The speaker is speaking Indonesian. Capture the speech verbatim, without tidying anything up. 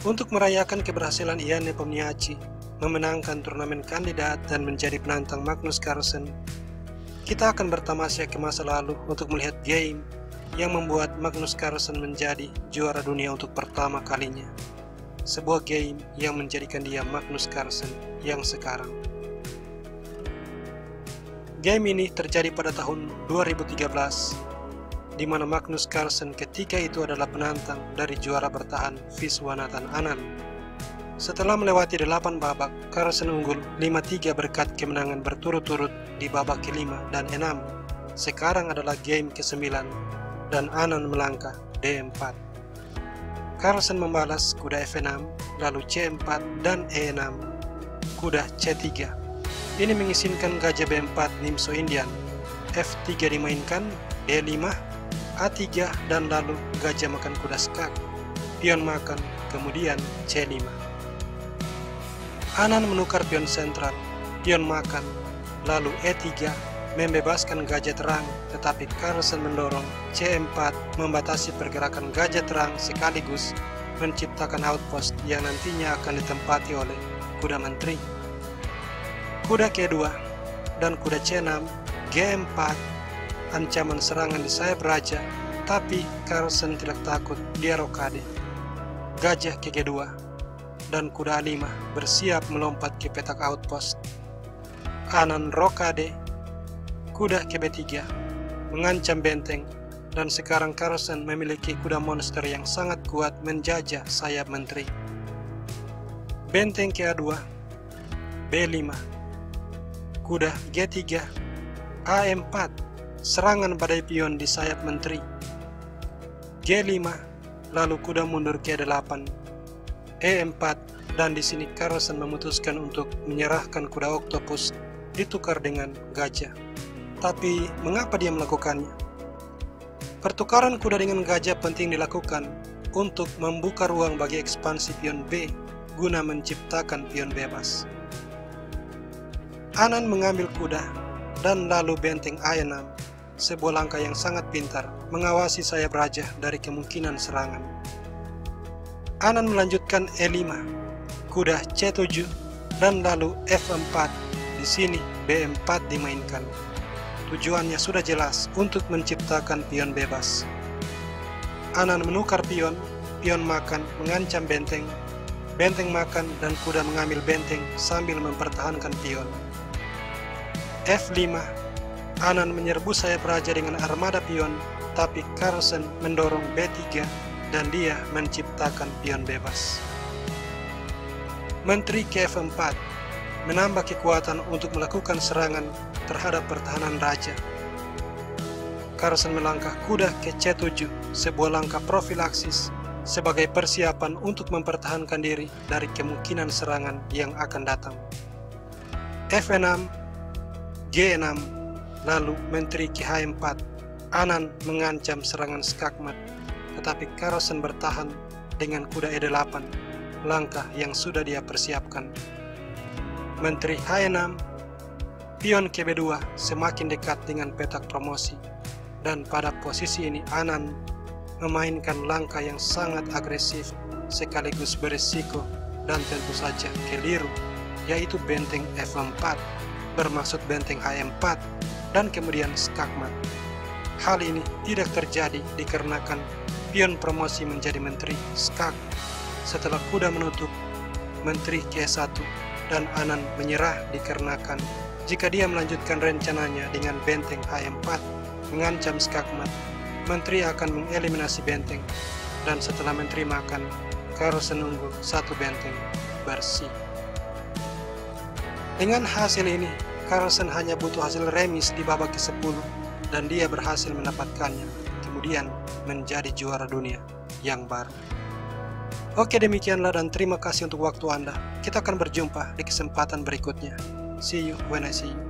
Untuk merayakan keberhasilan Jan Nepomniachtchi memenangkan turnamen kandidat dan menjadi penantang Magnus Carlsen, kita akan bertamasya ke masa lalu untuk melihat game yang membuat Magnus Carlsen menjadi juara dunia untuk pertama kalinya. Sebuah game yang menjadikan dia Magnus Carlsen yang sekarang. Game ini terjadi pada tahun dua ribu tiga belas, di mana Magnus Carlsen ketika itu adalah penantang dari juara bertahan Viswanathan Anand. Setelah melewati delapan babak, Carlsen unggul lima tiga berkat kemenangan berturut-turut di babak kelima dan enam. Sekarang adalah game kesembilan dan Anand melangkah D empat. Carlsen membalas kuda F enam, lalu C empat dan E enam, kuda C tiga. Ini mengizinkan gajah B empat Nimzo Indian, F tiga dimainkan, D lima, A tiga dan lalu gajah makan kuda skak, pion makan, kemudian C lima. Anand menukar pion sentral, pion makan, lalu E tiga membebaskan gajah terang, tetapi Carlsen mendorong C empat membatasi pergerakan gajah terang sekaligus menciptakan outpost yang nantinya akan ditempati oleh kuda menteri. Kuda K dua dan kuda C enam, G empat, ancaman serangan di sayap raja, tapi Carlsen tidak takut, dia rokade. Gajah ke G dua dan kuda A lima bersiap melompat ke petak outpost. Anand rokade, kuda ke B tiga mengancam benteng, dan sekarang Carlsen memiliki kuda monster yang sangat kuat menjajah sayap menteri. Benteng ke A dua, B lima, kuda G tiga, A empat, serangan badai pion di sayap menteri. G lima, lalu kuda mundur ke delapan, E empat, dan di sini Carlsen memutuskan untuk menyerahkan kuda oktopus ditukar dengan gajah. Tapi mengapa dia melakukannya? Pertukaran kuda dengan gajah penting dilakukan untuk membuka ruang bagi ekspansi pion B guna menciptakan pion bebas. Anand mengambil kuda dan lalu benteng A enam, sebuah langkah yang sangat pintar mengawasi sayap raja dari kemungkinan serangan. Anand melanjutkan E lima, kuda C tujuh, dan lalu F empat. Di sini B empat dimainkan. Tujuannya sudah jelas, untuk menciptakan pion bebas. Anand menukar pion, pion makan mengancam benteng, benteng makan dan kuda mengambil benteng sambil mempertahankan pion. F lima, Anand menyerbu sayap raja dengan armada pion, tapi Carlsen mendorong B tiga dan dia menciptakan pion bebas. Menteri ke F empat menambah kekuatan untuk melakukan serangan terhadap pertahanan raja. Carlsen melangkah kuda ke C tujuh, sebuah langkah profilaksis sebagai persiapan untuk mempertahankan diri dari kemungkinan serangan yang akan datang. F enam, G enam, lalu menteri ke H empat. Anand mengancam serangan skakmat, tetapi Carlsen bertahan dengan kuda E delapan, langkah yang sudah dia persiapkan. Menteri H enam, pion ke B dua semakin dekat dengan petak promosi, dan pada posisi ini Anand memainkan langkah yang sangat agresif sekaligus berisiko dan tentu saja keliru, yaitu benteng F empat bermaksud benteng H empat dan kemudian skakmat. Hal ini tidak terjadi dikarenakan pion promosi menjadi menteri skak setelah kuda menutup menteri ke E satu, dan Anand menyerah dikarenakan jika dia melanjutkan rencananya dengan benteng H empat mengancam skakmat, menteri akan mengeliminasi benteng, dan setelah menteri makan, Carlsen unggul satu benteng bersih. Dengan hasil ini, Carlsen hanya butuh hasil remis di babak ke sepuluh dan dia berhasil mendapatkannya, kemudian menjadi juara dunia yang baru. Oke, demikianlah dan terima kasih untuk waktu Anda. Kita akan berjumpa di kesempatan berikutnya. See you when I see you.